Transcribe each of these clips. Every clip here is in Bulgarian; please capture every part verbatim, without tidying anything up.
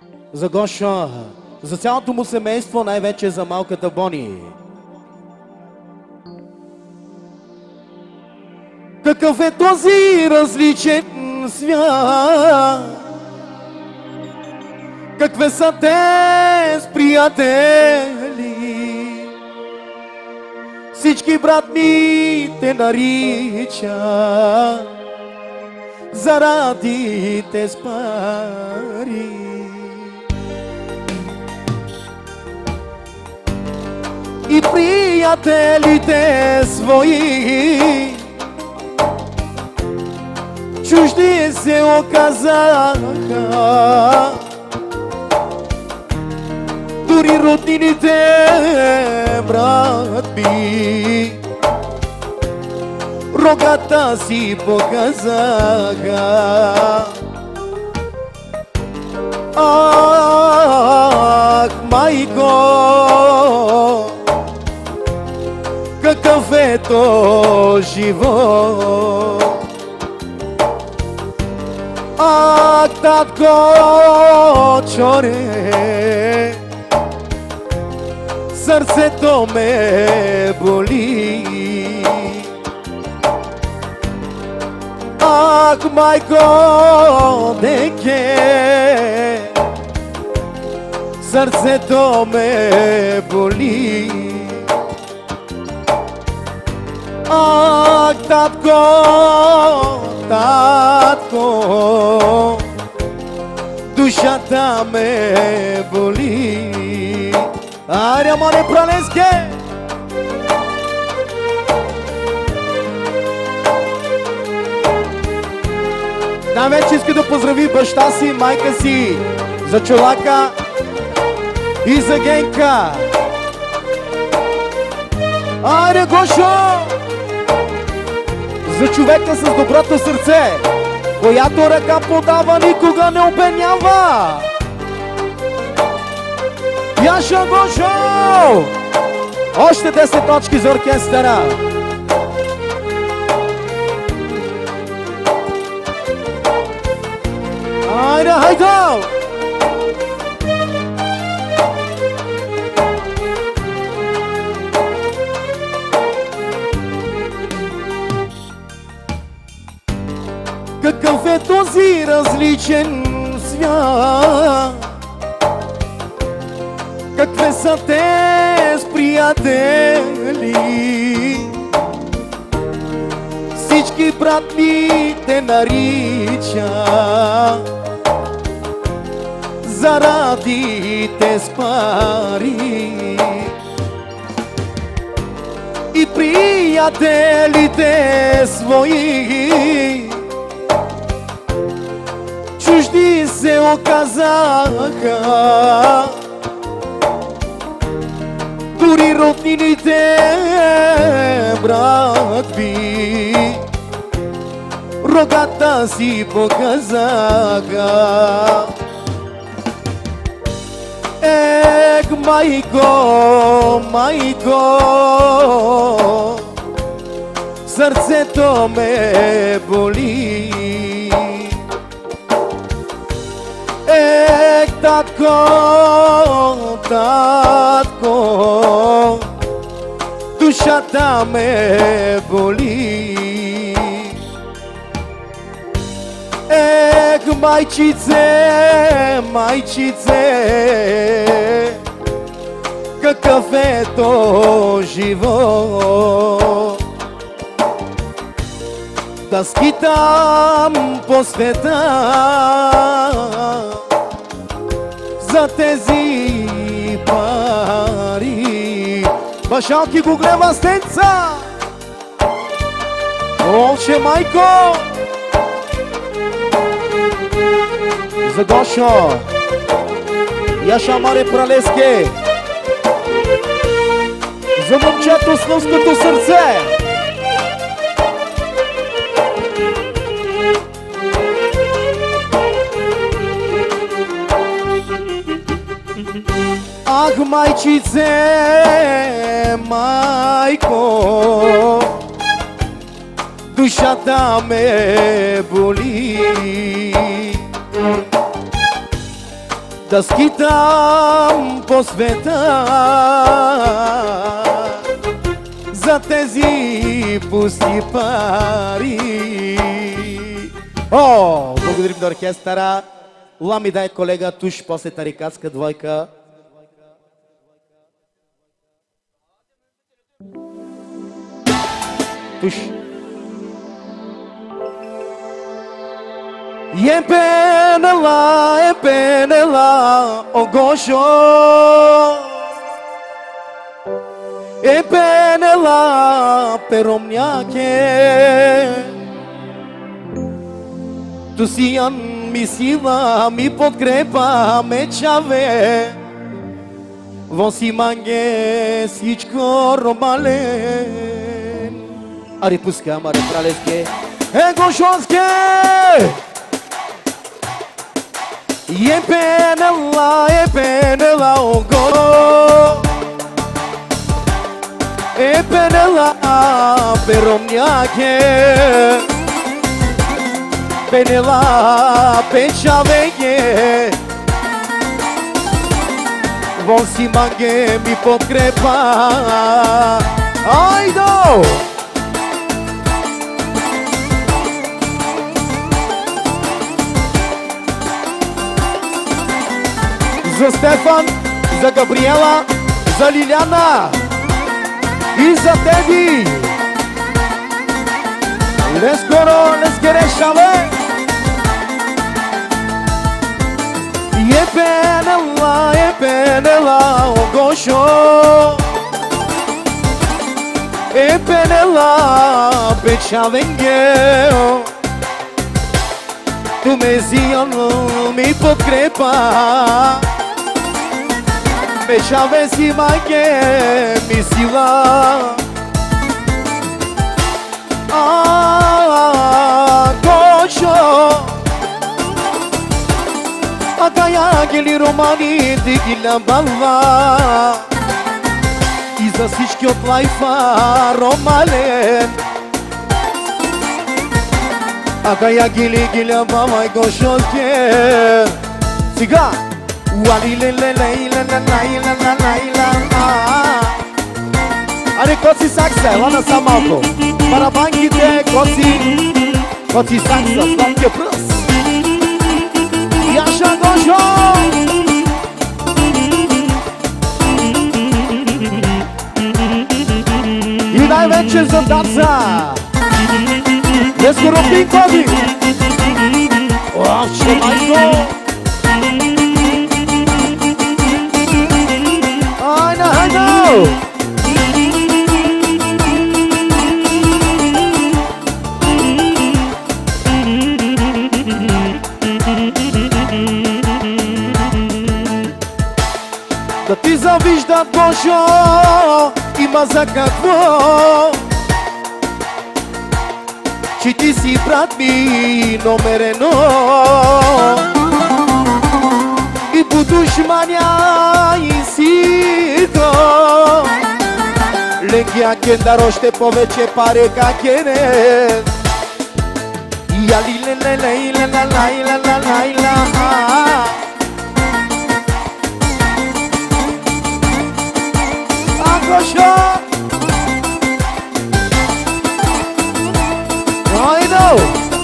За Гошо, за цялото му семейство, най-вече за малката Бони. Какъв е този различен свят? Какви са те с приятели? Всички брат ми те нарича заради те с пари. И приятелите свои чужди се оказаха, дори роднините, брат ми, рогата си показаха. Ах, майко, какъв е то живот? Ах, татко, чоре, сърцето ме боли. Ах, майко, деке, сърцето ме боли. Ах, татко, татко, душата ме боли. Аре, море, пролеске! Там вече иска да поздрави баща си, майка си, за Чолака и за Генка. Аре, Гошо! За човека с доброто сърце, която ръка подава, никога не обенява. Яша, Гошо! Още десет точки за оркестъра. Айде, хайде! Какъв е този различен свят? Какви са те с приятели? Всички брат ми те нарича заради те с пари. И приятелите свои чужди се оказаха, дори роднините, брат ми, рогата си показаха. Ех, майко, майко, сърцето ме боли. Ех, татко, татко, душата ме боли. Ех, майчице, майчице, какъв е то живот? Да скитам по света за тези пари. Башалки го глева стенца. Олше, майко! За Гошо, Яша, Маре, Пралеске, за момчето с лъвското сърце. Ах, майчице, майко, душата ме боли. да скитам по света за тези пусти пари. О, благодарим на оркестъра. Лами дай колега туш после тарикатска двойка. Туш. Е пенела, е пенела, о Гошо. Е пенела, перомняке. Tu si an mi sila, mi подкрепа, ме чаве. Вон си манге, всичко ромален. Ари пускам, ари кралевске, е гошонске. Е пенела, е пенела, ого. Е пенела, перомняке. Penela, pečavenge. Von si mange mi подкрепа. Ajdo! За Стефан, за Габриела, за Лиляна и за Теди. Let's go, let's get it, shall E penela, e penela, o Gosho. E penela, pečavenge. Tu me zion mi подкрепа. Pečave si mange mi sila. Ah, Gosho. Akaya geli romani digila balla. И за всички от лайфа ромален. Акая гили гиля бала Гошонке. Сега Уали ле ле ле ле ле ле ле ле. Аре коци сакса, ела са малко. Барабанките, коци, коци сакса, сладкия пръс. Яша Гошо! И най-вече за таца! Деско Рупин Коди! Ох, че майко! Айна, айна! Да ти завижда Гошо, има за какво. Че ти си брат ми номер едно. И по душманя инсито. Ленгия кендар още повече паре как е не. И али ле ле ле ле ле ле ле ле ле. Gosho! I know!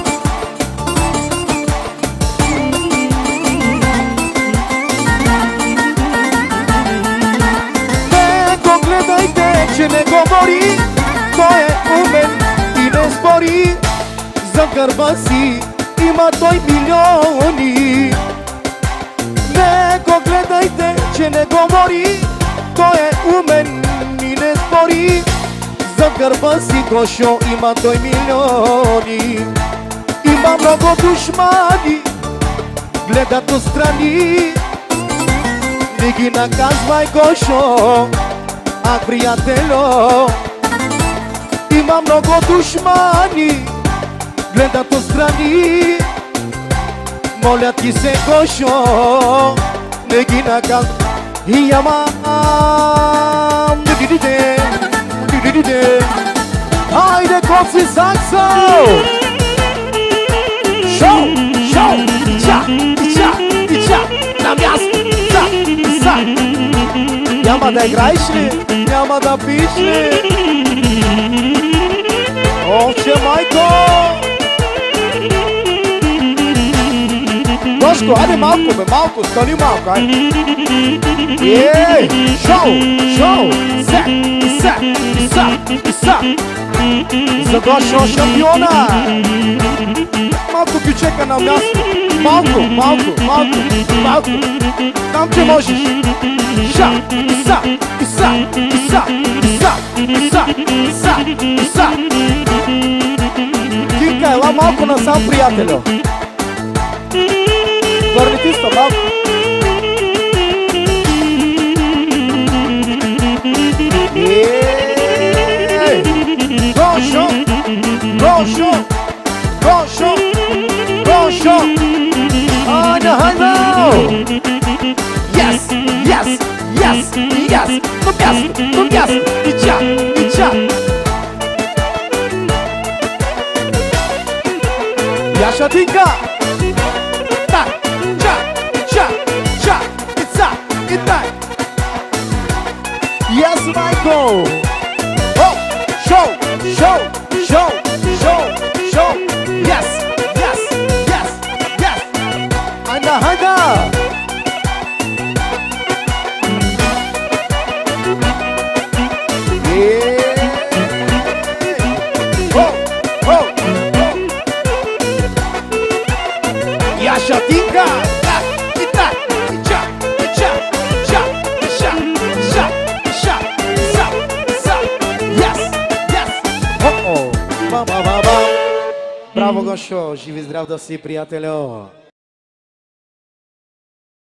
Не го гледайте, че не говори, той е умен и не спори. За гърба си има той милиони. Не го гледайте, че не говори, той е умен и не спори. За гърба си Гошо има той милиони. Има много душмани, гледат отстрани. Не ги наказвай Гошо, ах приятелю. Има много душмани, гледат отстрани. Моля ти се Гошо, не ги наказвай. И ама айде коци саксо! Шоу, шоу, ча, ча, ча, на място! Няма да играеш ли? Няма да пиш ли? Овче, майко! Гошко, айде малко, бе, малко, стани малко, айде. Ей, шоу, шоу, сек, и сек, и сек, и сек. За Гошо шампиона. Малко ги чека на място. Малко, малко, малко, малко. Там, че можеш. Ша, и са, и са, и са, и са, и са, и са, и са. Тинка, ела малко насам, приятелю. Върни ти сто, малко. Ей! Гошо! Гошо! Гошо! Гошо! Айде, хайде! Yes! Yes! Yes! Yes! На място! На място! И чак! И чак! Яша Тинка! Так! Чак! Чак! Чак! И цак! И так! Yes, Michael! Oh! Show! Show! Show! Show! Show! Yes! Yes! Yes! Yes! Hayda hayda! Yeah! Oh! Oh! Oh! Яша Тинка! Так! И так! И чак! И чак! И чак! И шак! И шак! И шак! И сак! И сак! Yes! Yes! О-о! Ба-ба-ба-ба! Браво, Гошо! Живи здрав да си, приятелю!